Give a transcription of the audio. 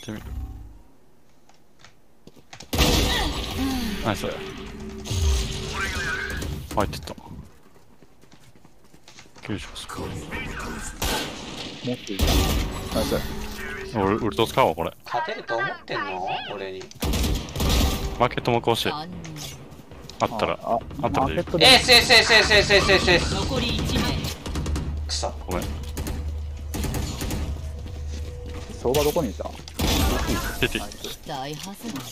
ってみる。ナイス。入ってった。救助すごい。 持っていた。ナイス。 俺ウルト使おうこれ。 勝てると思ってんの俺に。 マーケットもこうして。あったら、あったらでいい。 エースエースエースエースエースエースエースエース。 残り1名。 くそ。 ごめん。 相場どこにいた？ 出て。 大ハズレ。